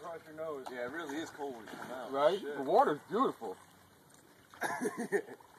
across your nose. Yeah, it really is cold when you come out. Right? Shit. The water's beautiful.